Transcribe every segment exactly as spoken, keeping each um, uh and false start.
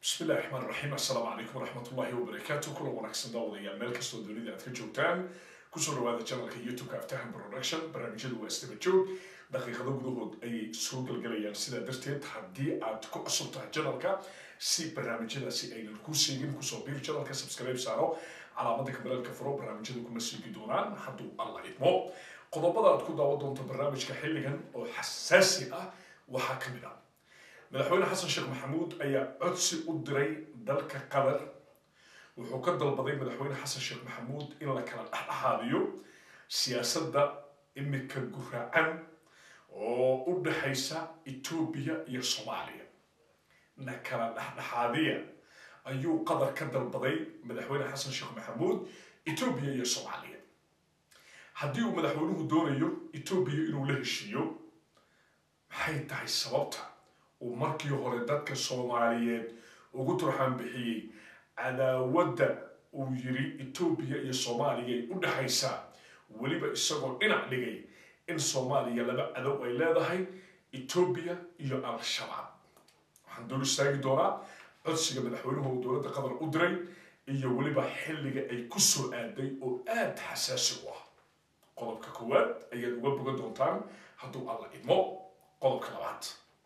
بسم الله الرحمن الرحيم السلام عليكم ورحمة الله وبركاته كل ونكسن داود يا ملك استوديو دي أتكجوتان كسر هذا channel كيوتيوب كافتهم برودكشن برنامج دو استبتشوك دقيقة دو جهود أي سوق الجلية سيدا درتين تحدي أتكو أصبت channel كا سي برنامج دا سي أين الكوسيجين كوسوبير channel كسبسكرايب سارو على مدى كمال الكفرو برنامج دو كمسيجي دونان حدو الله يتمو قضبضا أتكو داود دونت برنامج كحليا أو حساسي أه وحاكمنا madaxweyne xasan sheekh maxamuud ayaa codsi u diray dalka qatar wuxuu ka dalbaday madaxweyne xasan sheekh maxamuud in la kala dhaxdhaxaadiyo siyaasadda imika guraacan oo u dhaxaysa Itoobiya iyo Soomaaliya na kala dhaxdhaxaadiya ayuu qatar ka dalbaday madaxweyne xasan sheekh maxamuud Itoobiya iyo Soomaaliya haddii uu madaxweynuhu doonayo Itoobiya inuu la heshiiyo maxay tahay sababta ومركي هوري دادك الصوماليين ugu turxaan bixiyay cadaawada uu yiri Itoobiya iyo Soomaaliya u dhaxaysa waliba isagoo dhinac dhigay in Soomaaliya laba cadow ay leedahay Itoobiya iyo Al-Shabaab waxaan dul istaagi doonaa codsiga madaxweynuhu dowladda qatar u diray iyo waliba xilliga ay ku soo aaday oo aad xasaasi u ah qodobka koowaad ayaad uga bogan doontaan hadduu alla idmo qodobka labaad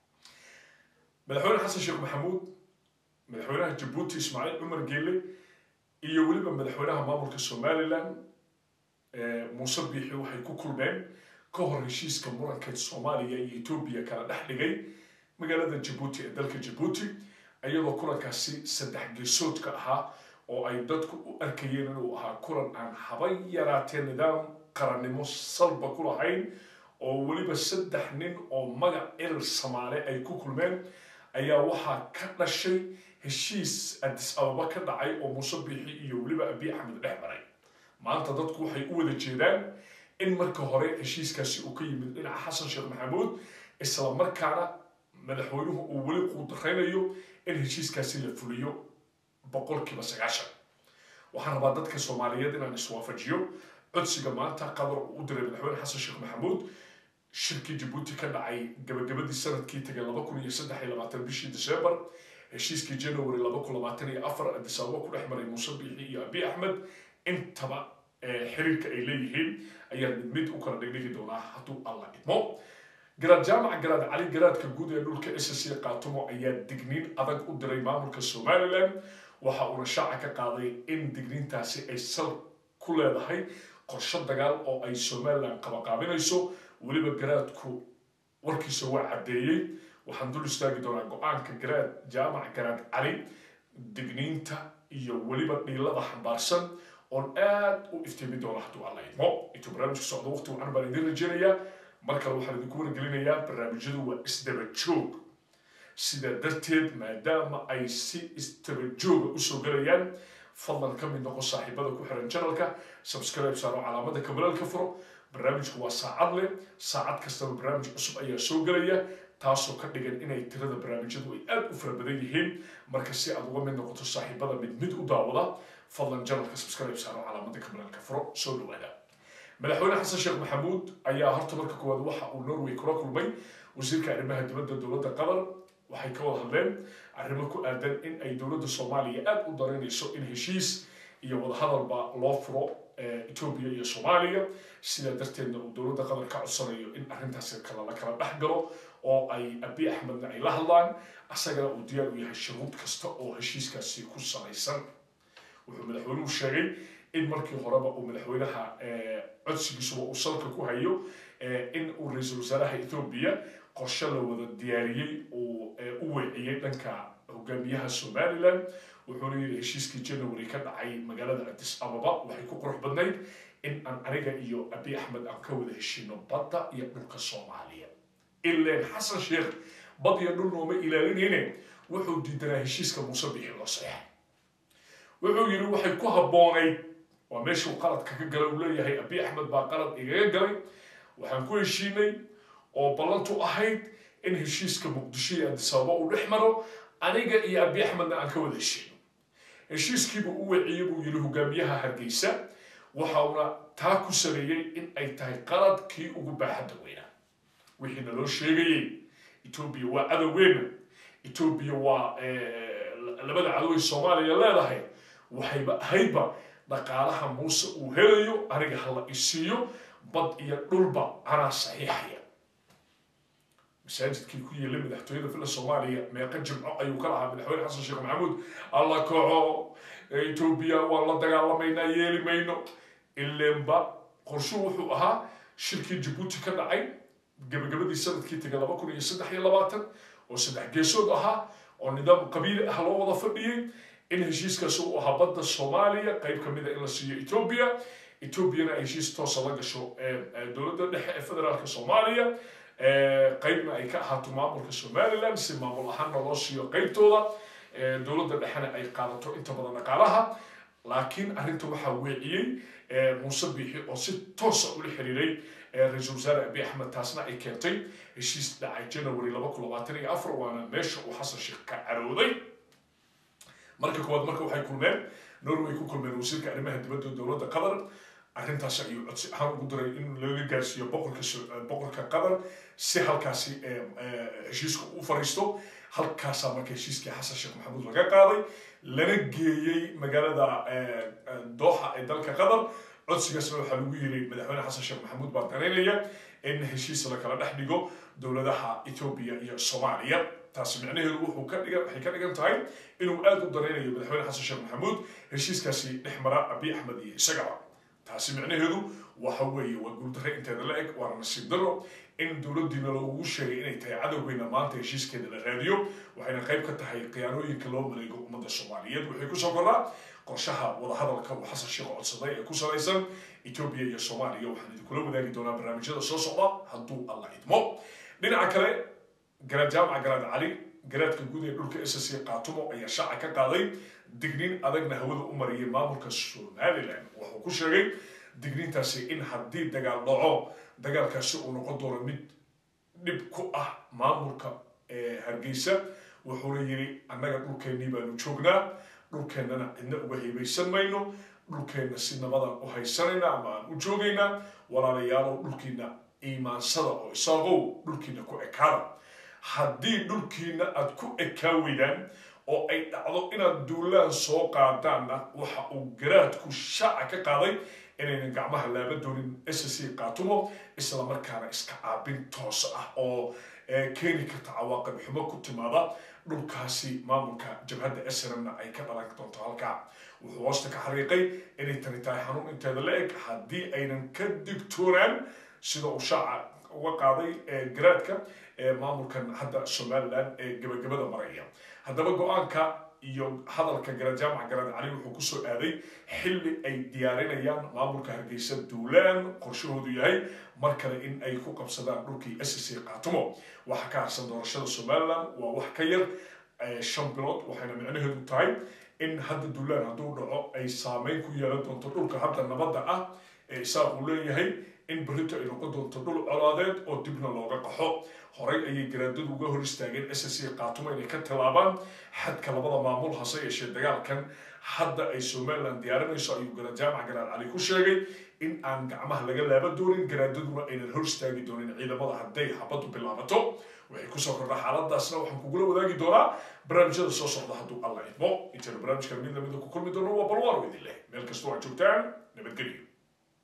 madaxweyne xasan sheekh maxamuud madaxweynaha Djibouti Ismaaciil Cumar Geele iyo waliba madaxweynaha maamulka Somaliland ee Muuse Biixi waxay ku kulmeen ka hor heshiiska muranka Soomaaliya iyo Itoobiya kala dhaxligay magaalada Djibouti ee dalka Djibouti ayadoo kulankaasi saddex geesood ka ahaa oo ay dadku u arkayeen inuu ahaa kulan aan habay yaraatee nidaam qarannimo salba ku lahayn oo waliba saddex nin oo magac il Soomaali ay ku kulmeen ayaa waxaa ka dhashay heshiis Addis Ababa ka dhacay oo Muuse Biixi iyo waliba Abiy Ahmed dhex maray maanta dadku waxay u wada jeedaan in marka hore heshiiskaasi uu ka yimid dhinaca xasan sheekh maxamuud isla markaana madaxweynuhu uu wali quudareynayo in heshiiskaasi la fuliyo boqolkiiba sagaashan waxaan rabaa dadka Soomaaliyeed inaan iswaafajiyo codsiga maanta qatar u diray madaxweyne xasan sheekh maxamuud shirkii Djibouti ka dhacay gabagabadii sanadkii tagay laba kun iyo saddex iyo labaatan bishii December heshiiskii January laba kun labaatan iyo afar Addis Ababa ku dhex maray Muuse Biixi iyo Abiy Ahmed intaba xiriirka ay leeyihiin ayaa mid mid u kala dhigdhigi doonaa hadduu alla idmo garaad jaamaca garaad cali garaadka guud ee dhulka S S C qaatumo ayaa digniin adag u diray maamulka Somaliland waxa uu shaaca ka qaaday in digniintaasi ay sal ku leedahay qorshe dagaal oo ay Somaliland qabaqaabinayso waliba garaadku warkiisa waa cadeeyay waxaan dul istaagi doonaa go'aanka garaad jaamac garaad cali digniinta iyo waliba dhiilada xambaarsan oo aad u iftiimi doona hadduu alla idmo intuu barnaamijka socdo waqti waxaan baan idin rajeynayaa mar kale waxaan idinku wargelinayaa barnaamijyadu waa isdaba joog sida darteed maadaama ay si isdaba jooga usoo galayaan fadlan ka mid noqo saaxiibada ku xiran channelka subscribe saaro calaamada kabalaalka furo barnaamijku waa saacad leh saacad kastaba barnaamij cusub ayaa soo galaya taasoo ka dhigan inay tirada barnaamijyadu ay aad u fara badan yihiin marka si aad uga mid noqoto saaxiibada mid mid u daawada fadlan channelka subscribe saaro calaamada kabalaalka furo soo dhawaada madaxweyne xasan sheekh maxamuud ayaa horta marka koowaad waxa uu Norway kula kulmay wasiirka arrimaha dibadda dowladda qatar waxay ka wada hadleen arrimo ku aadan in ay dowladda Soomaaliya aad u dareynayso in heshiis iyo wada hadalba loo furo Itoobiya iyo Soomaaliya sida darteedna uu dowladda qatar ka codsanayo in arrintaasi kala la kala dhaxgalo oo ay Abiy Ahmed ay la hadlaan asagana uu diyaar u yahay shuruud kasta oo heshiiskaasi ku salaysan wuxuu madaxweynuhu sheegay in markii horeba uu madaxweynaha codsigiisa uu salka ku hayo in uu ra'iisul wasaaraha Itoobiya qorshe la wada diyaariyay oo u weeciyay dhanka hogaamiyaha Somaliland wuxuu leeyahay heshiiskii January ka dhacay magaalada Addis Ababa waxay ku qurux badnayd in aan aniga iyo Abiy Ahmed aan ka wada heshiino badda iyo dhulka Soomaaliya ilaa xasan sheekh bad iyo dhul nooma ilaalinayne wuxuu diidanaa heshiiska Muuse Biixi loo saxay wuxuu yiri waxay ku haboonayd waa meeshuu qaladka ka galay uu leeyahay Abiy Ahmed baa qalad igaga galay waxaan ku heshiinay oo ballantu ahayd in heshiiska Muqdisho iyo Addis Ababa uu dhex maro aniga iyo Abiy Ahmed aan ka wada heshiino heshiiskiiba uu weeciyay buu yiri hogaamiyaha Hargeysa waxa uu taa ku sameeyay in ay tahay qaladkii ugu baaxadda weynaa wixii loo sheegay Itoobiya waa adaweyna Itoobiya waa labada cadow ee soomaaliya leedahay waxayba ahayba dhaqaalaha muuse uu helayo aniga hala isiiyo bad iyo dhulba anaa saxiixaya masaajidkii ku yeelay madaxtooyada fila soomaaliya meeqa jimco ayuu ka lahaa madaxweyne xasan sheekh maxamuud alla kaco etoobiya waa la dagaalamaynaa yeeli mayno ileenba qorshuhu wuxuu ahaa shirkii jabuuti ka dhacay gabagabadii sanadkii tegay laba kun iyo saddex iyo labaatan oo saddex geesood ahaa oo nidaam qabiili ah loo wada fadhiyey in heshiiskaasi uu ahaa badda soomaaliya qayb ka mida in la siiyo etoobiya etoobiyana ay heshiis toosa la gasho dowladda dhexe ee federaalka soomaaliya qaybna ay ka ahaato maamulka somaliland si maamul ahaanna loo siiyo qaybtooda dowladda dhexena ay qaadato inta badan dhaqaalaha laakiin arrinta waxaa weeciyey muuse biixi oo si toosa ula xiriiray ra-iisul wasaare abiy axmed taasna ay keentay heshiis dhacay january laba kun labaatan iyo afar waana meesha uu xasan sheekh ka carooday marka koowaad marka waxay kulmeen norway ku kulmeen wasiirka arrimaha dibadda dowladda qatar arrintaas ayuu codsi ahaan ugu diray in laga gaarsiiyo boqorka boqorka qatar si halkaasi heshiiska u fariisto halkaasaa marka heshiiskii xasan sheekh maxamuud laga qaaday lana geeyey magaalada dooxa ee dalka qatar codsigaasna waxaa lagu yiri madaxweyne xasan sheekh maxamuud baa dareynaya in heshiis la kala dhex dhigo dowladaha etoobiya iyo soomaaliya taasi micnaheedu wuxuu ka dhigan waxay ka dhigan tahay inuu aad u dareynayo madaxweyne xasan sheekh maxamuud heshiiskaasi dhex mara abiy axmed iyo isagaba taasi micnaheedu waxa weeye waa guuldarre inteeda la eg waana nasiib darro in dowladdiina loogu sheegay inay tahay cadowgeyna maanta heshiiskeeda la raadiyo waxayna qayb ka tahay khiyaanooyinka loo maleego ummadda soomaaliyeed waxay kusoo korraa qorshaha wadahadalka uu xasan sheekh codsaday ee ku salaysan etoobiya iyo soomaaliya waxaan idinkula wadaagi doonaa barnaamijyada soo socda hadduu alla idmo dhinaca kale garaad jaamaca garaad cali garaadka guud ee dhulka s c qaatumo ayaa shaaca ka qaaday digniin adagna hawada u mariyay maamulka somaliland wuxuu ku sheegay digniintaasi in haddii dagaal dhaco dagaalkaasi uu noqon doono mid dhib ku ah maamulka hargeysa wuxuuna yiri annaga dhulkeennii baanu joognaa dhulkeennana cidna uga hibaysan mayno dhulkeenna si nabadan u haysanayna ama aan u joogaynaa walaalayaalow dhulkiina iimaansada oo isaaqow dhulkiina ku ekaada haddii dhulkiina aad ku ekaa weydaan oo ay dhacdo inaad duulaan soo qaadaanna waxa uu garaadku shaaca ka qaaday inaynan gacmaha laaba doonin s c qaatumo isla markaana iska caabin toos ah oo keeni karta cawaaqib xumo ku timaada dhulkaasi maamulka jabhadda snmna ay ka dhalan doonto halkaa wuxuu hoosta ka xariiqay inay tani tahay xanuun inteeda la eg haddii aynan ka digtoonaan sida uu shaaca uga qaaday garaadka maamulkan hadda somaliland ee gabagabada maraya haddaba go-aanka iyo hadalka garaad jaamaca garaad cali wuxuu kusoo aaday xilli ay diyaarinayaan maamulka hargeysa duulaan qorshahoodu yahay mar kale in ay ku qabsadaan dhulkii s c qaatumo waxa ka harsan doorashada somaliland waa wax ka yar shan bilood waxayna micnaheedu tahay in hadda duulaan hadduu dhaco ay saameyn ku yeelan doonto dhulka hadda nabadda ah ee isaaq uu leeyahay in berrito ay noqon doonto dhul colaadeed oo dibna looga qaxo horay ayay garaadadu uga hor istaageen s c qaatumo inay ka tilaabaan xadka labada maamul hase yeeshee dagaalkan hadda ay somaliland diyaarinayso ayuu garaad jaamac garaad cali ku sheegay in aan gacmaha laga laaba doonin garaadaduna aynan hor istaagi doonin ciidamada hadday xabaddu bilaabato waxay kusoo kordhaa xaaladaasna waxaan kugula wadaagi doonaa barnaamijyada soo socda hadduu alla idmo intaynu barnaamijkan mid lamida ku kulmi doono waa balwaaro idin leh meel kastoo aad joogtaan nabadgelyo